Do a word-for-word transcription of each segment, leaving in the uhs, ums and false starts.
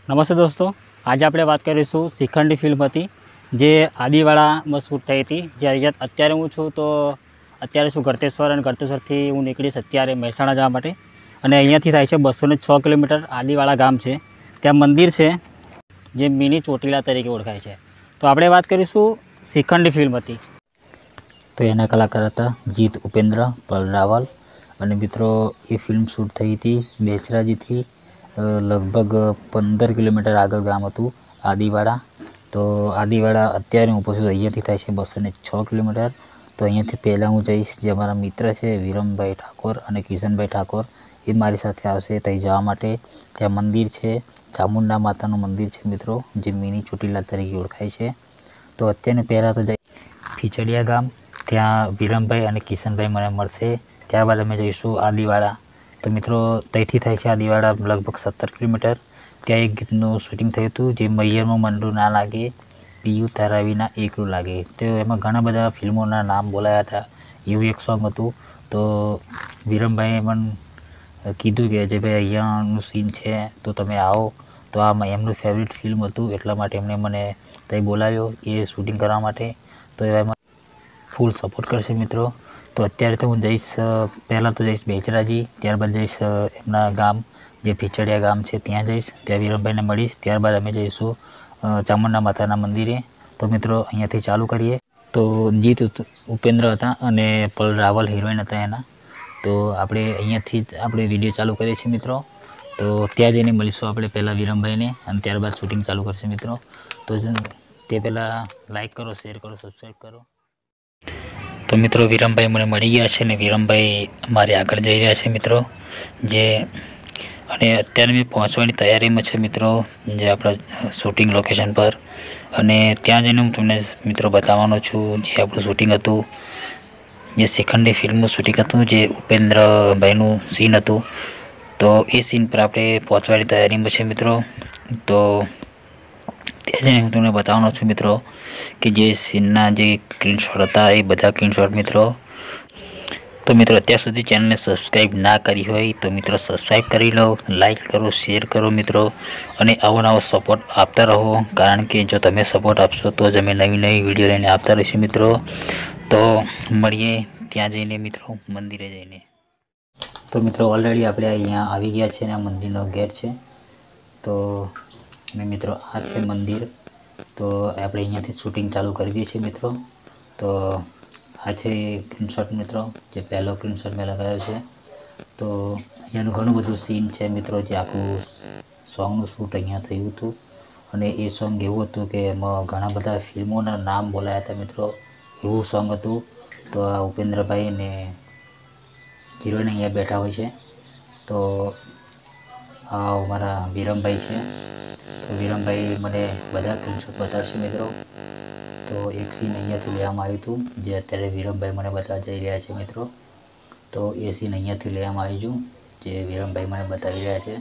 નમસ્તે દોસ્તો, આજે આપણે વાત કરીશું શિખંડી ફિલ્મ હતી જે આદિવાળામાં શૂટ થઈ હતી। જ્યારે અત્યારે હું છું તો અત્યારે શું ગળતેશ્વર અને ગળતેશ્વરથી હું નીકળીશ અત્યારે મહેસાણા જવા માટે અને અહીંયાથી થાય છે બસો ને છ કિલોમીટર આદિવાળા ગામ છે। ત્યાં મંદિર છે જે મિની ચોટીલા તરીકે ઓળખાય છે। તો આપણે વાત કરીશું શિખંડી ફિલ્મ હતી તો એના કલાકાર હતા જીત ઉપેન્દ્ર પલ રાવલ અને મિત્રો એ ફિલ્મ શૂટ થઈ હતી બેચરાજીથી लगभग पंदर किलोमीटर आगे गाम हतुं आदिवाड़ा। तो आदिवाड़ा अत्यारे हूँ पहुँचूँ अहींयाथी थाय छे बसो ने छ किलोमीटर। तो अहींयाथी पहला हूँ जईश जे अमारा मित्र छे विरमभाई ठाकोर अने किशनभाई ठाकोर ए मारी साथे आवशे तई जवा माटे। त्यां मंदिर छे चामुंडा मातानुं मंदिर छे मित्रों जे मिनी ચોટીલા तरीके ओळखाय छे। तो अत्यारे पहला तो जई खीचड़िया गाम त्यां विरमभाई अने किशनभाई मने मळशे। त्यारबाद अमे जईशुं आदिवाड़ा। तो मित्रों तईथी थाय छे आदिवाड़ा लगभग सत्तर किलोमीटर। त्या एक गीतનું शूटिंग થયું હતું જે મૈયરનું મંડું ના લાગે પીયું તારા વિના એકલું લાગે। તો એમાં ઘણા બધા ફિલ્મોના નામ બોલાયા હતા એવું એક સોંગ હતું। તો વિરમભાઈએ પણ કીધું કે જે ભાઈ અહીંયાનું સીન છે તો તમે આવો। તો આ એમનું ફેવરિટ ફિલ્મ હતું એટલા માટે એમણે મને ત્યાં બોલાવ્યો એ શૂટિંગ કરવા માટે। તો એમાં ફૂલ સપોર્ટ કરશે મિત્રો। तो अत्यारे तो हूँ जईश पहला तो जईश बेचराजी त्यारबाद जईश एमना गाम जे खीचड़िया गाम है त्या जईश त्या विरमभाई ने मळीश। त्यारबाद अमे जईशुं चामुंडा माताना मंदिरे। तो मित्रों अहींयाथी चालू करिए। तो जीत उपेन्द्र हता अने पल रावल हीरोइन हता एना। तो आपणे अहींयाथी ज आपणे विडियो चालू करीए छीए मित्रों। तो त्यां जईने मळीशुं आपणे पहेला विरमभाईने अने त्यारबाद शूटिंग चालू करशे मित्रों। तो ते पहेला लाइक करो, शेर करो, सब्सक्राइब करो। तो मित्रों विरमभाई मने मळी गया छे ने विरमभाई अमारी आगळ जई रह्या छे मित्रों। जे अने अत्यारे मैं पहोंचवानी तैयारीमां छे मित्रों जे आपणा शूटिंग लोकेशन पर। अने त्यां जईने हूँ तमने मित्रों बताववानो छुं जे आपणुं शूटिंग हतुं जे शिखंडी फिल्मनुं शूटिंग हतुं जे उपेन्द्रभाईनुं सीन हतुं। तो ए सीन पर आपणे पहोंचवानी तैयारीमां छे मित्रों। तो त्यां जईने हूँ तमने बताववानो छुं मित्रों कि जे सीनना जे स्क्रीनशॉट हता ए बधा स्क्रीनशॉट मित्रों। तो मित्रों अत्यार सुधी चेनल ने सब्सक्राइब ना करी होय तो मित्रों सब्सक्राइब करी लो, लाइक करो, शेर करो मित्रों अने आवो नवो सपोर्ट आपता रहो। कारण के जो तमे सपोर्ट आपशो तो ज अमे नवी नवी विडियो लईने आवता रहीशुं मित्रों। तो मळीए त्यां जईने मित्रों मंदिरे जईने। तो मित्रों ऑलरेडी आपणे अहींया आवी गया छे ने मंदिरनो गेट छे। तो ने मित्रों आ छे मंदिर। तो आपणे अहींयाथी शूटिंग चालू करी दीए छीए मित्रों। तो आ छे स्क्रीनशॉट मित्रों जे पहलो स्क्रीनशॉट मैं लगाव्यो छे। तो अहींयानुं घणुं बधुं सीन छे मित्रों जे आखुं सॉन्गनुं शूट अहींया थयुं हतुं। अने ए सॉन्ग एवुं हतुं के एमां घणा बधा फिल्मोना नाम बोलाया हता मित्रों एवुं सॉन्ग हतुं। तो आ उपेन्द्रभाई ने हीरोइन अहींया बैठा होय छे। तो आ अमारा विरमभाई छे। तो विरमभाई मने बधा स्क्रीनशॉट बतावशे मित्रों। तो एक सीन अहींयाथी लेवामां आव्युं हतुं जे अत्यारे विरमभाई मने बताववा जई रह्या छे मित्रों। तो ए सीन अहींयाथी लेवामां आव्युं छुं जे विरमभाई मने बतावी रह्या छे।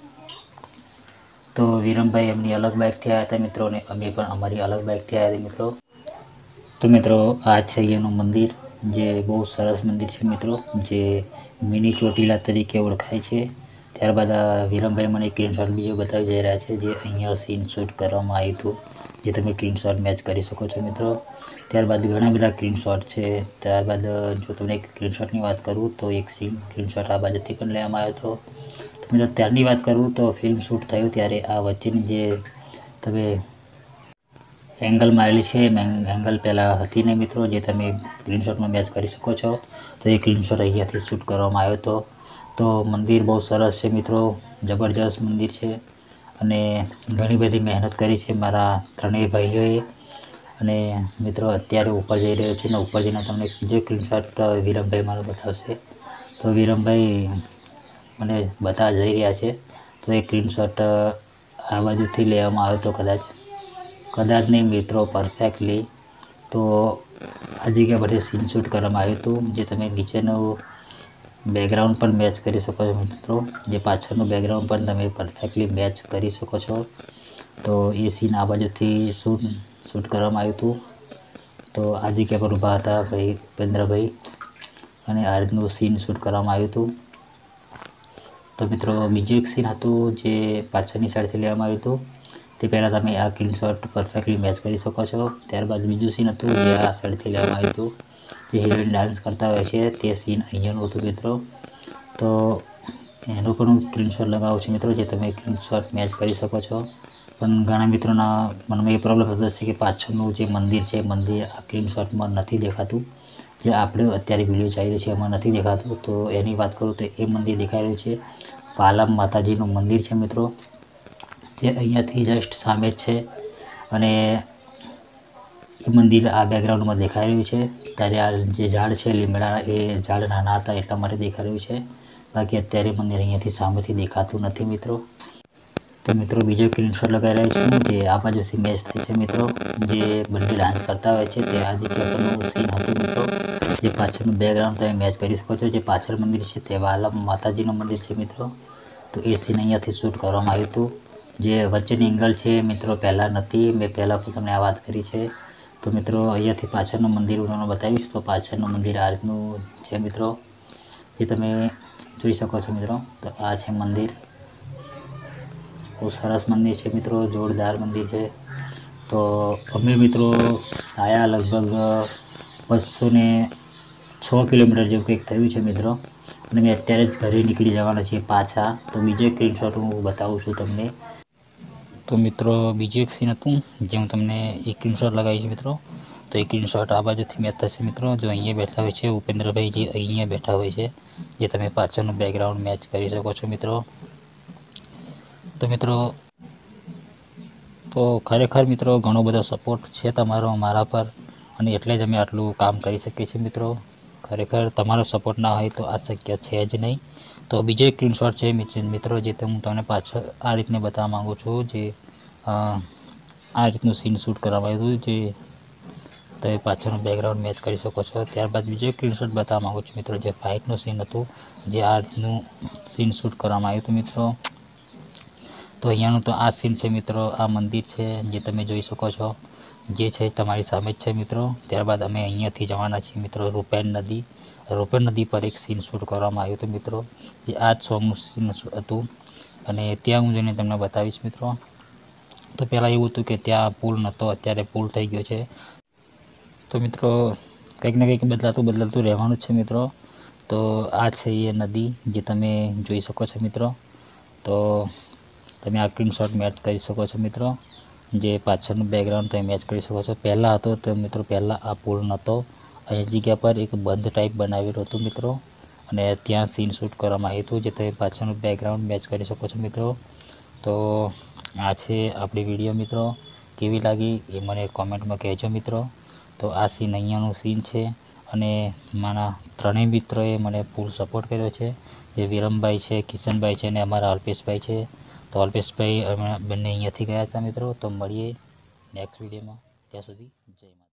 तो विरमभाई एमनी अलग बाइकथी आव्या हता मित्रों ने अमे पण अमारी अलग बाइकथी आव्या हता मित्रों। तो मित्रों आ छे अहींयानुं मंदिर जे बहु सरस मंदिर छे मित्रों जे मिनी ચોટીલા तरीके ओळखाय छे। त्यारबाद विरमभाई मने स्क्रीनशॉट बीजो बतावी जई रह्या छे जे अहींया सीन शूट करवामां आव्युं हतुं जे तमे स्क्रीनशॉट मैच करी शको छो मित्रों। त्यारबाद घणा बधा स्क्रीनशॉट छे। त्यारबाद जो तमने स्क्रीनशॉटनी वात करूँ तो एक सीन स्क्रीनशॉट आ बाजुथी पण लेवामां आव्यो हतो। तो मित्रों त्यारनी वात करूँ तो फिल्म शूट थयुं त्यारे आ वच्चेनी जे तमे एंगल मारेली छे एंगल पहला हती नहीं मित्रों जे तमे स्क्रीनशॉट में मैच करी शको छो। तो ये स्क्रीनशॉट अहींयाथी शूट करवामां आव्यो हतो। तो मंदिर बहुत सरस छे मित्रों, जबरदस्त मंदिर छे अने घणी बधी मेहनत करी छे मारा त्रणेय भाईओए। अने मित्रों अत्यारे उपर जई रह्यो छुं ने उपर जईने तमने बीजो स्क्रीनशॉट विरमभाई मने बतावशे। तो विरमभाई मने बताववा जई रह्या छे। तो एक स्क्रीनशॉट आ बाजुथी लेवामां आव्यो हतो कदाच कदाच नहीं मित्रों परफेक्टली। तो आ जग्या परथी सीन शूट करवामां आव्युं हतुं जे तमे नीचेनुं बेकग्राउंड पण मैच करी शको छो मित्रों जे पाछळनुं बेकग्राउंड पण तमे परफेक्टली मैच करी शको छो। तो ए सीन आ बाजुथी शूट शूट करवामां आव्युं हतुं। तो आ जग्या पर ऊभा हता भाई उपेन्द्रभाई अने आ रीतनुं सीन शूट करवामां आव्युं हतुं। તો મિત્રો બીજું એક સીન હતું જે પાછળની સાઈડથી લેવામાં આવ્યું હતું, તે પહેલાં તમે આ સ્ક્રીનશોટ પરફેક્ટલી મેચ કરી શકો છો. ત્યારબાદ બીજું સીન હતું જે આ સાઈડથી લેવામાં આવ્યું હતું, જે હિરોઈન ડાન્સ કરતા હોય છે તે સીન અહીંયાનું હતું મિત્રો. તો એનો પણ હું સ્ક્રીનશોટ લગાવું છું મિત્રો, જે તમે સ્ક્રીનશોટ મેચ કરી શકો છો. પણ ઘણા મિત્રોના મનમાં એ પ્રોબ્લેમ થતો હશે કે પાછળનું જે મંદિર છે મંદિર આ સ્ક્રીનશોટમાં નથી દેખાતું, જે આપણે અત્યારે વિડીયો ચાલી રહ્યો છે એમાં નથી દેખાતું. તો એની વાત કરું તો એ મંદિર દેખાઈ રહ્યું છે, પાલમ માતાજીનું મંદિર છે મિત્રો, જે અહીંયાથી જસ્ટ સામે જ છે. અને એ મંદિર આ બેકગ્રાઉન્ડમાં દેખાઈ રહ્યું છે. ત્યારે આ જે ઝાડ છે લીમડા, એ ઝાડ નાના હતા એટલા માટે દેખાઈ રહ્યું છે. બાકી અત્યારે મંદિર અહીંયાથી સામેથી દેખાતું નથી મિત્રો. તો મિત્રો બીજો સ્ક્રીનશોટ લગાવી રહ્યો છું, જે આ બાજુથી મેચ થાય છે મિત્રો, જે બંને ડાન્સ કરતા હોય છે તે આ જગ્યા પરનું સીન હતું મિત્રો. જે પાછળનું બેકગ્રાઉન્ડ તમે મેચ કરી શકો છો, જે પાછળ મંદિર છે તે વાલમ માતાજીનું મંદિર છે મિત્રો. તો એ સીન અહીંયાથી શૂટ કરવામાં આવ્યું હતું. જે વચ્ચેની એંગલ છે મિત્રો પહેલાં નથી, મેં પહેલાં પણ તમને આ વાત કરી છે. તો મિત્રો અહીંયાથી પાછળનું મંદિર હું તમને બતાવીશ. તો પાછળનું મંદિર આ રીતનું છે મિત્રો, જે તમે જોઈ શકો છો મિત્રો. તો આ છે મંદિર, બહુ સરસ મંદિર છે મિત્રો, જોરદાર મંદિર છે. તો અમે મિત્રો આયા લગભગ બસો ને છ કિલોમીટર જેવું કંઈક થયું છે મિત્રો, અને મેં અત્યારે જ ઘરે નીકળી જવાના છીએ પાછા. તો બીજો એક સ્ક્રીનશોટ હું બતાવું છું તમને. તો મિત્રો બીજું એક સીન હતું જે હું તમને એક સ્ક્રીનશોટ લગાવીશ મિત્રો. તો એક સ્ક્રીનશોટ આ બાજુથી મેચ થશે મિત્રો, જો અહીંયા બેઠા હોય છે ઉપેન્દ્રભાઈ, જે અહીંયા બેઠા હોય છે, જે તમે પાછળનું બેકગ્રાઉન્ડ મેચ કરી શકો છો મિત્રો. તો મિત્રો તો ખરેખર મિત્રો ઘણો બધો સપોર્ટ છે તમારો મારા પર, અને એટલે જ અમે આટલું કામ કરી શકીએ છીએ મિત્રો. ખરેખર તમારો સપોર્ટ ના હોય તો આ શક્ય છે જ નહીં. તો બીજો એક સ્ક્રીનશોટ છે મિત્રો, જે હું તમને પાછળ આ રીતને બતાવવા માગું છું, જે આ રીતનું સીન શૂટ કરવામાં આવ્યું હતું, જે તમે પાછળનું બેકગ્રાઉન્ડ મેચ કરી શકો છો. ત્યારબાદ બીજો એક સ્ક્રીનશોટ બતાવવા માગું છું મિત્રો, જે ફાઇટનું સીન હતું, જે આ રીતનું સીન શૂટ કરવામાં આવ્યું હતું મિત્રો. તો અહીંયાનું તો આ સીન છે મિત્રો, આ મંદિર છે જે તમે જોઈ શકો છો, જે છે તમારી સામે જ છે મિત્રો. ત્યારબાદ અમે અહીંયાથી જવાના છીએ મિત્રો રૂપેણ નદી. રૂપેણ નદી પર એક સીન શૂટ કરવામાં આવ્યું હતું મિત્રો, જે આ જ સોંગનું સીન હતું. અને ત્યાં હું જઈને તમને બતાવીશ મિત્રો. તો પહેલાં એવું હતું કે ત્યાં પુલ નહોતો, અત્યારે પુલ થઈ ગયો છે. તો મિત્રો કંઈક ને કંઈક બદલાતું બદલાતું રહેવાનું જ છે મિત્રો. તો આ છે એ નદી જે તમે જોઈ શકો છો મિત્રો. તો તમે આ સ્ક્રીનશોટ મેચ કરી શકો છો મિત્રો, જે પાછળનું બેકગ્રાઉન્ડ તમે મેચ કરી શકો છો. પહેલાં હતો તો મિત્રો પહેલાં આ પુલ નહોતો, અહીં જગ્યા પર એક બંધ ટાઈપ બનાવેલું હતું મિત્રો, અને ત્યાં સીન શૂટ કરવામાં આવ્યું હતું, જે તમે પાછળનું બેકગ્રાઉન્ડ મેચ કરી શકો છો મિત્રો. તો આ છે આપણી વિડીયો મિત્રો, કેવી લાગી એ મને કોમેન્ટમાં કહેજો મિત્રો. તો આ સીન અહીંયાનું સીન છે, અને મારા ત્રણેય મિત્રોએ મને ફૂલ સપોર્ટ કર્યો છે, જે વિરમભાઈ છે, કિશનભાઈ છે, અને અમારા અલ્પેશભાઈ છે. તો અલ્પેશભાઈ અમે બંને અહીંયાથી ગયા હતા મિત્રો. તો મળીએ નેક્સ્ટ વિડીયોમાં, ત્યાં સુધી જય માતા.